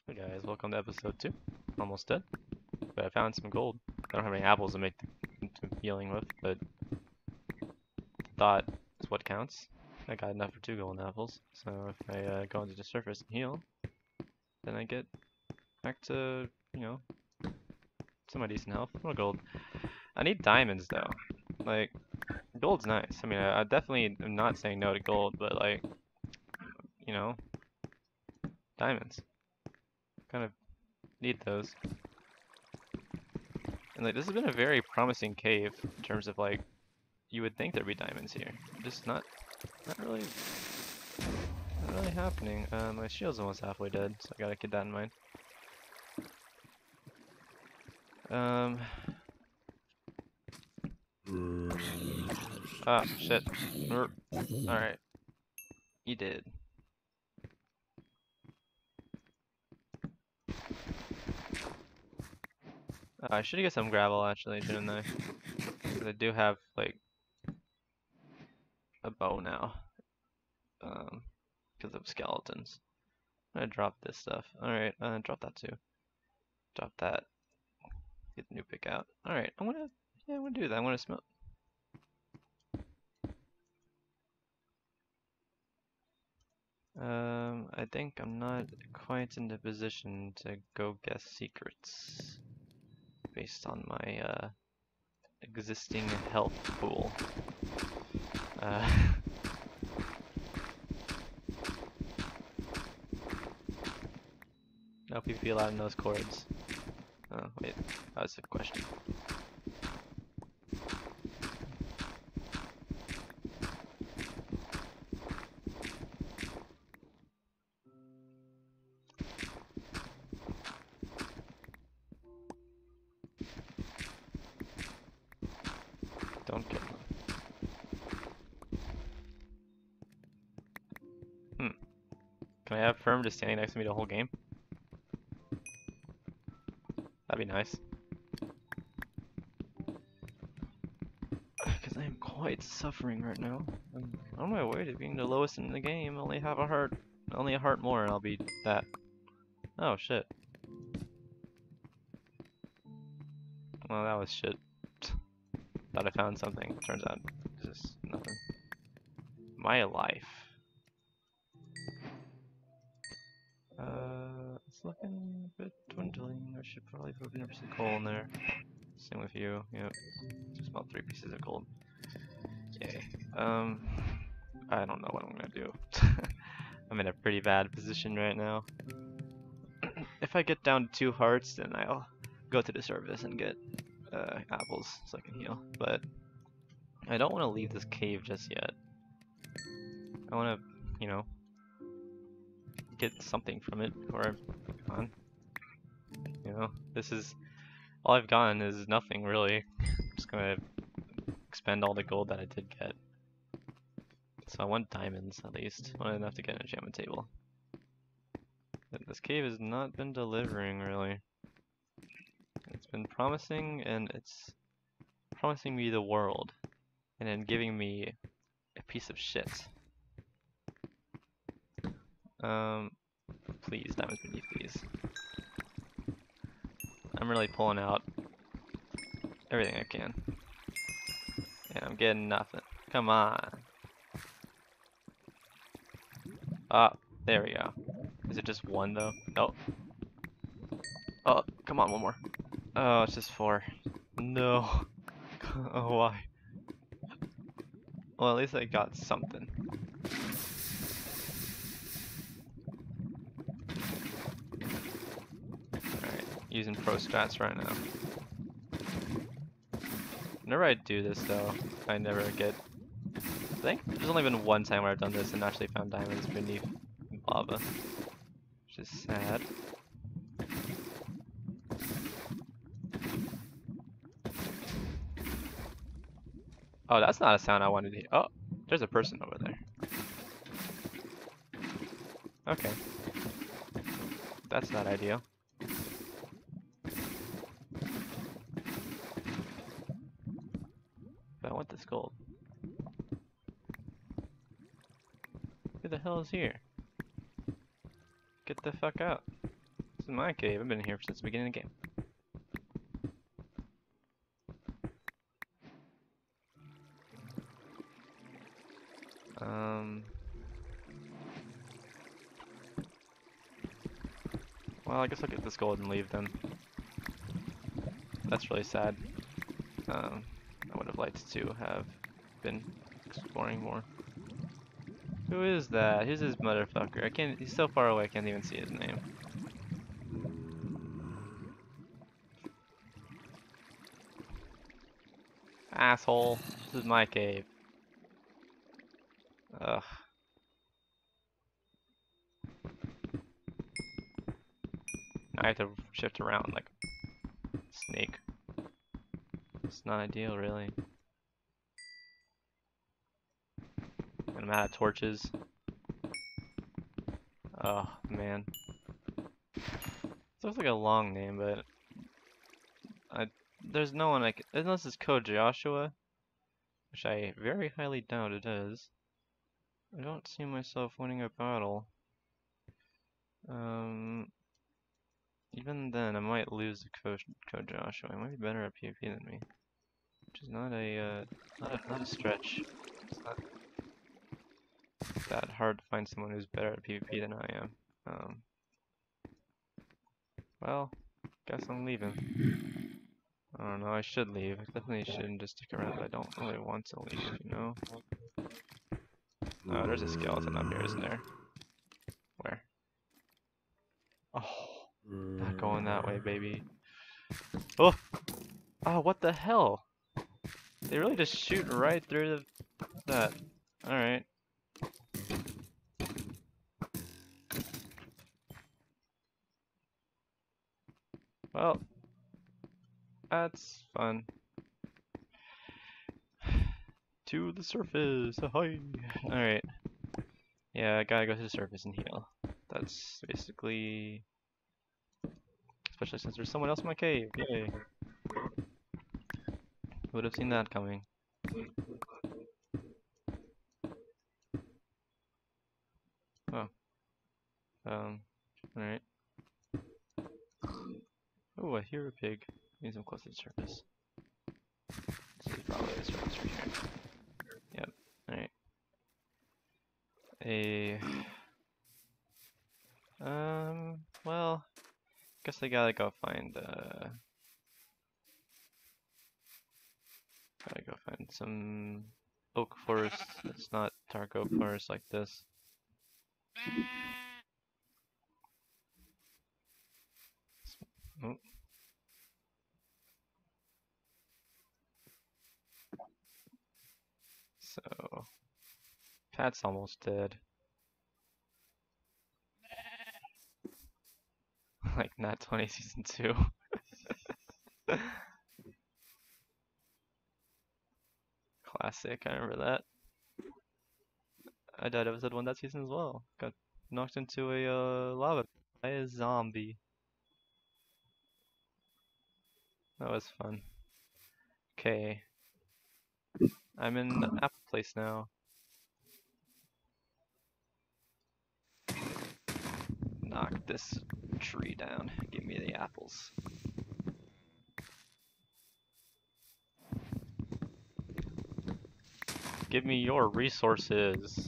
Hey guys, welcome to episode 2. Almost dead, but I found some gold. I don't have any apples to make the healing with, but thought is what counts. I got enough for 2 golden apples, so if I go into the surface and heal, then I get back to, semi-decent health. More gold. I need diamonds though. Like, gold's nice. I mean, I definitely am not saying no to gold, but like, you know, diamonds. Kind of need those. And like, this has been a very promising cave in terms of like, you would think there'd be diamonds here. Just not really, not really happening. My shield's almost halfway dead, so I gotta keep that in mind. Ah, shit. Alright. You did. I should get some gravel actually, shouldn't I? Because I do have, like, a bow now. Because of skeletons. I'm gonna drop this stuff. Alright, drop that too. Drop that. Get the new pick out. Alright, I'm gonna do that. I'm gonna smelt. I think I'm not quite in the position to go guess secrets based on my existing health pool. No PvP allowed in those chords. Oh, wait, that was a question. Don't kill them. Can I have Firm just standing next to me the whole game? That'd be nice. Because I am quite suffering right now. I'm on my way to being the lowest in the game. Only have a heart. Only a heart more and I'll be that. Oh shit. Well, that was shit. Thought I found something. Turns out it's just nothing. My life. It's looking a bit dwindling. I should probably put a piece of coal in there. Same with you. Yep. Just about 3 pieces of gold. Yay. I don't know what I'm gonna do. I'm in a pretty bad position right now. If I get down to 2 hearts, then I'll go to the surface and get apples so I can heal. But I don't want to leave this cave just yet. I want to, get something from it before I'm gone. This is all I've gotten is nothing really. I'm just gonna expend all the gold that I did get. So I want diamonds at least. I want enough to get an enchantment table. This cave has not been delivering really. It's been promising, and it's promising me the world, and then giving me a piece of shit. Please, diamonds beneath, please. I'm really pulling out everything I can. And I'm getting nothing. Come on. Ah, there we go. Is it just 1 though? Nope. Oh, come on, 1 more. Oh, it's just 4. No. Oh, why? Well, at least I got something. Alright, using pro strats right now. Whenever I do this though, I never get... I think there's only been 1 time where I've done this and actually found diamonds beneath lava. Which is sad. Oh, that's not a sound I wanted to hear. Oh, there's a person over there. Okay. That's not ideal. But I want this gold. Who the hell is here? Get the fuck out. This is my cave. I've been here since the beginning of the game. Well, I guess I'll get this gold and leave then. That's really sad. I would have liked to have been exploring more. Who is that? Who's this motherfucker? I can't. He's so far away. I can't even see his name. Asshole. This is my cave. Ugh. Now I have to shift around like a snake. It's not ideal, really. And I'm out of torches. Oh, man. This looks like a long name, but there's no one I can, unless it's Code Joshua, which I very highly doubt it is. I don't see myself winning a battle. Even then, I might lose the Code Joshua. He might be better at PvP than me, which is not a stretch. It's not that hard to find someone who's better at PvP than I am. Well, guess I'm leaving. I don't know, I should leave. I definitely shouldn't just stick around, but I don't really want to leave, you know? Oh, there's a skeleton up here, isn't there? Where? Oh, not going that way, baby. Oh! Oh, what the hell? They really just shoot right through that. Alright. Well, that's fun. To the surface, ahoy! Alright. Yeah, I gotta go to the surface and heal. That's basically... Especially since there's someone else in my cave, yay! Would have seen that coming. Oh. Alright. Oh, I hear a pig. Means I'm close to the surface. This is probably the surface right here. Yep. Alright. Well, guess I gotta go find, some oak forest that's not dark oak forest like this. Oh. So, Pat's almost dead. Like, not 20 season 2. Classic, I remember that. I died episode 1 that season as well. Got knocked into a lava by a zombie. That was fun. Okay. I'm in the apple place now. Knock this tree down. Give me the apples. Give me your resources.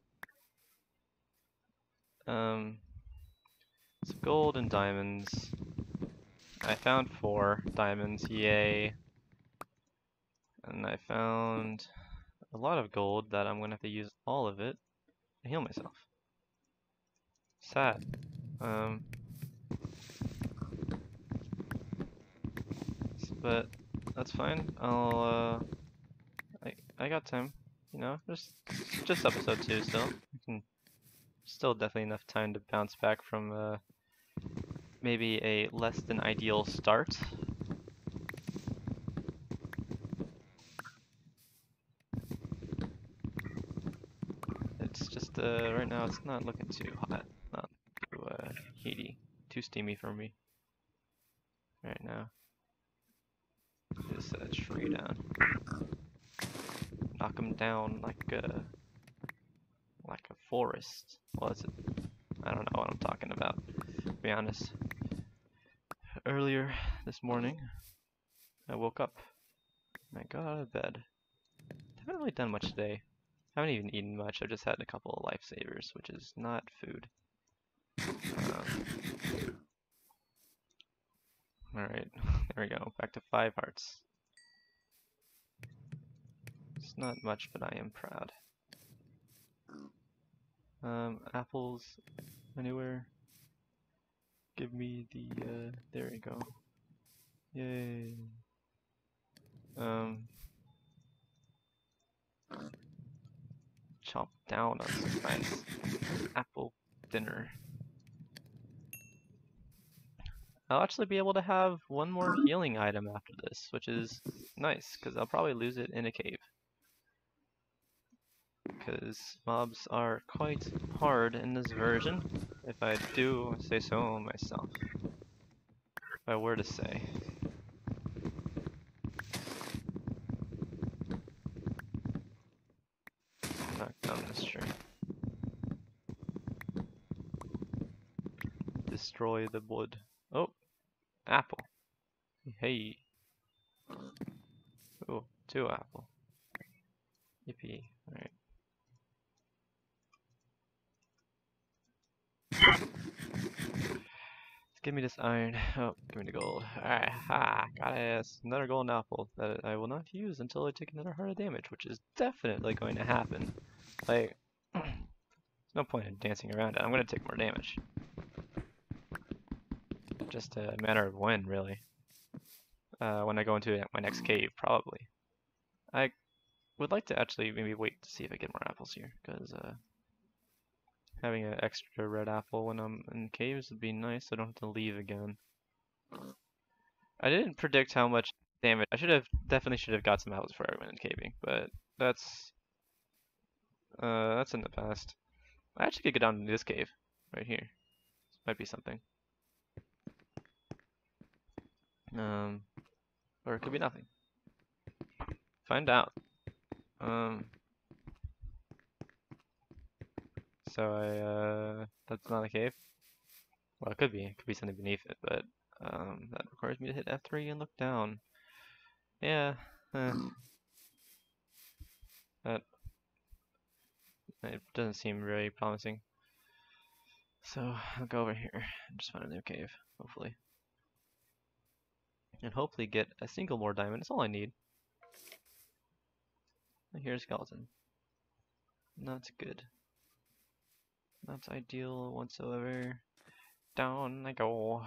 Some gold and diamonds. I found 4 diamonds, yay. And I found a lot of gold that I'm gonna have to use all of it to heal myself. Sad. But that's fine. I got time. You know, just episode 2 still. Still definitely enough time to bounce back from maybe a less than ideal start. It's just right now it's not looking too hot, not too heaty, too steamy for me right now. Just a tree down. Knock him down like a forest. Well, I don't know what I'm talking about, to be honest. earlier this morning, I woke up and I got out of bed. Haven't really done much today. Haven't even eaten much. I've just had a couple of lifesavers, which is not food. Alright, there we go. Back to 5 hearts. It's not much, but I am proud. Apples anywhere? Give me the, there we go. Yay. Chop down on some nice apple dinner. I'll actually be able to have one more healing item after this, which is nice, because I'll probably lose it in a cave. Because mobs are quite hard in this version, if I do say so myself. If I were to say. Knock down this tree. Destroy the wood. Oh! Apple. Hey! Oh, 2 apple. Yippee. Alright. Give me this iron. Oh, give me the gold. Alright, ha! Got it. Another golden apple that I will not use until I take another heart of damage, which is definitely going to happen. Like, there's no point in dancing around it. I'm going to take more damage. Just a matter of when, really. When I go into my next cave, probably. I would like to actually maybe wait to see if I get more apples here, because having an extra red apple when I'm in caves would be nice, so I don't have to leave again. I didn't predict how much damage. I definitely should have got some apples before I went in caving, but that's in the past. I actually could get down into this cave right here. This might be something. Or it could be nothing. Find out. So that's not a cave. Well, it could be. It could be something beneath it, but that requires me to hit F3 and look down. Yeah. That it doesn't seem very promising. So I'll go over here and just find a new cave, hopefully. And hopefully get a single more diamond. That's all I need. And here's a skeleton. Not good. Not ideal whatsoever. Down I go.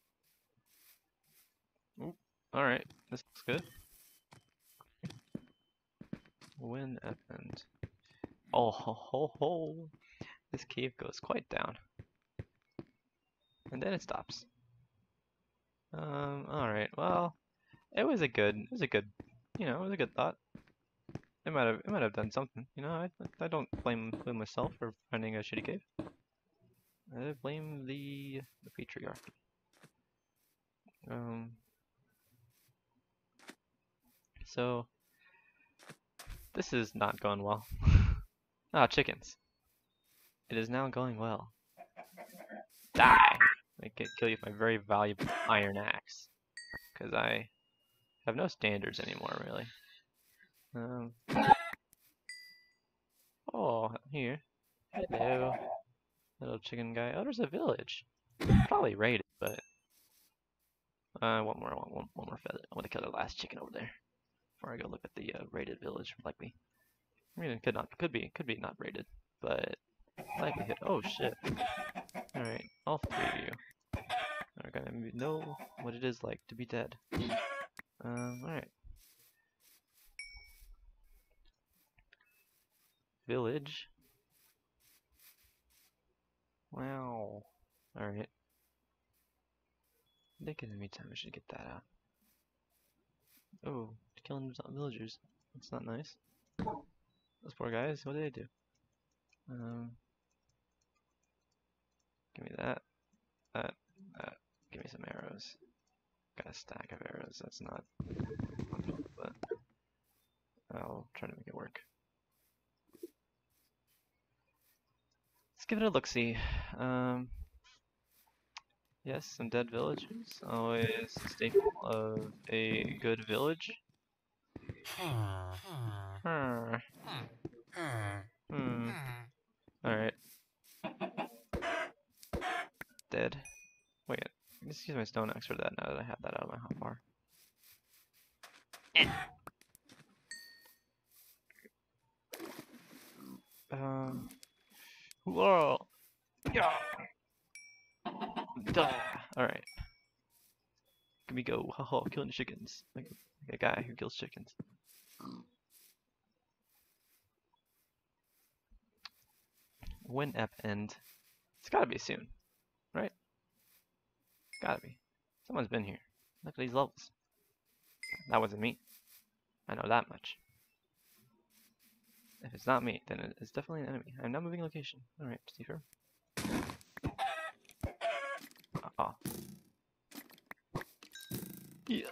Oop. Alright, this looks good. When happened? Oh ho ho ho! This cave goes quite down. And then it stops. Alright, well, it was a good, you know, it was a good thought. It might have done something, you know, I don't blame myself for finding a shitty cave. I blame the patriarchy. So, this is not going well. Ah, chickens. It is now going well. Die! I can kill you with my very valuable iron axe. Because I have no standards anymore, really. Oh, here. Hello. Little chicken guy. Oh, there's a village. Probably raided, but... one more feather. I want to kill the last chicken over there. Before I go look at the raided village, likely. I mean, it could be not raided, but likelihood. Oh shit! All right, all 3 of you are gonna know what it is like to be dead. All right. Village. Wow. All right. I think in the meantime I should get that out. Oh, killing villagers. That's not nice. Those poor guys. What did they do? Give me that. That. Give me some arrows. Got a stack of arrows. That's not wonderful, but I'll try to make it work. Let's give it a look-see. Yes, some dead villagers. Always a staple of a good village. Hmm. Hmm. Alright. Dead. Wait, let's use my stone axe for that now that I have that out of my hotbar. Whoa! Yeah! Duh! Alright. Let me go. Haha, killing chickens. Like a guy who kills chickens. When ep end? It's gotta be soon, right? Gotta be. Someone's been here. Look at these levels. That wasn't me. I know that much. If it's not me, then it's definitely an enemy. I'm not moving location. Alright, Steve. Oh. Yeah.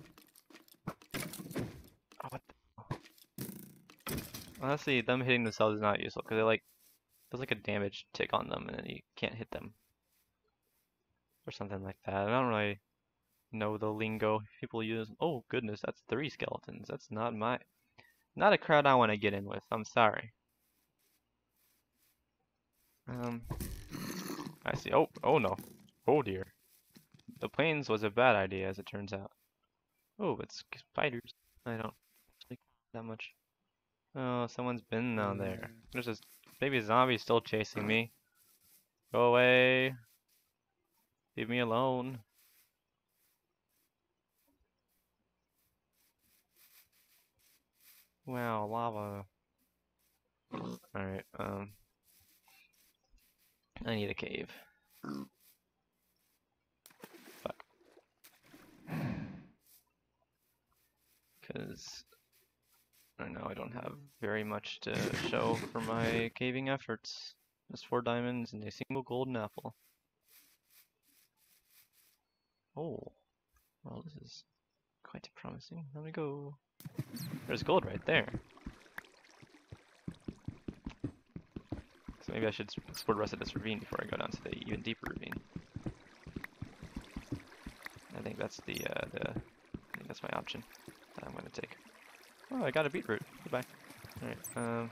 Oh, what the? Honestly, them hitting themselves is not useful because there's like a damage tick on them and then you can't hit them. Or something like that. I don't really know the lingo people use. Oh goodness, that's 3 skeletons. That's not a crowd I want to get in with. I'm sorry. I see. Oh no. Oh dear. The plains was a bad idea as it turns out. Oh, it's spiders. I don't like that much. Oh, someone's been down there. There's this baby zombie still chasing me. Go away. Leave me alone. Wow, lava. Alright, I need a cave. Fuck. Because right now I don't have very much to show for my caving efforts. Just 4 diamonds and a single golden apple. Oh, well this is quite promising. Let me go. There's gold right there. So maybe I should explore the rest of this ravine before I go down to the even deeper ravine. I think that's I think that's my option that I'm gonna take. Oh, I got a beetroot. Goodbye. Alright,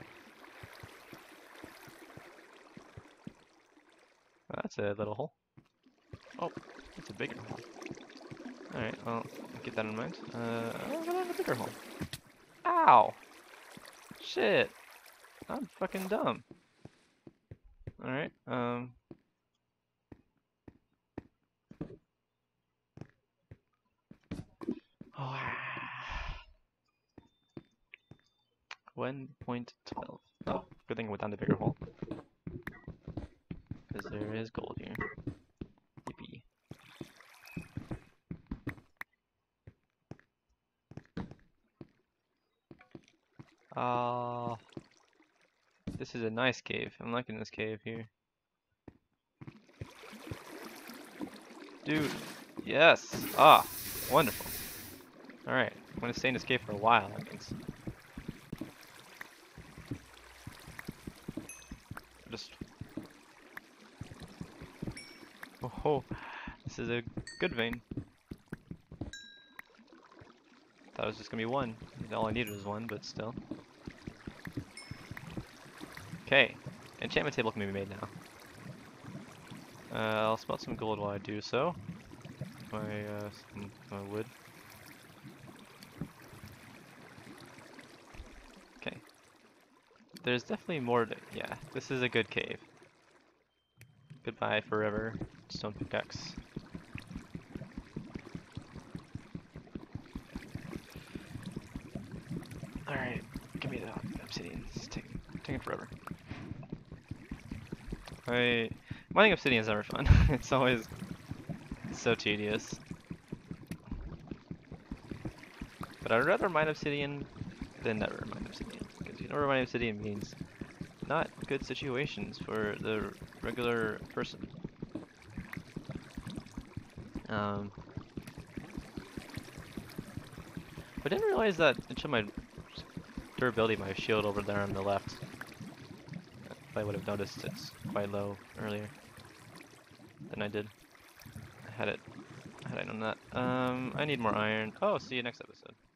that's a little hole. Oh, that's a bigger hole. Alright, well, keep that in mind. I'll go down a bigger hole. Ow! Shit! I'm fucking dumb. Alright, oh, 1.12. Oh, good thing I went down the bigger hole. Because there is gold here. Yippee. This is a nice cave. I'm liking this cave here. Dude, yes! Ah, wonderful. Alright, I'm gonna stay in this cave for a while, I guess. Just... Oh, this is a good vein. Thought it was just gonna be one. All I needed was one, but still. Okay, enchantment table can be made now. I'll smelt some gold while I do so. My wood. Okay. There's definitely more to, yeah, this is a good cave. Goodbye forever, stone pickaxe. Alright, give me the obsidian. It's taking forever. Mining obsidian is never fun. It's always so tedious. But I'd rather mine obsidian than never mine obsidian. Because you know what mine obsidian means? Not good situations for the regular person. I didn't realize that it showed my durability, my shield over there on the left. I would have noticed it's quite low earlier than I did. had I known that. I need more iron. Oh, see you next episode.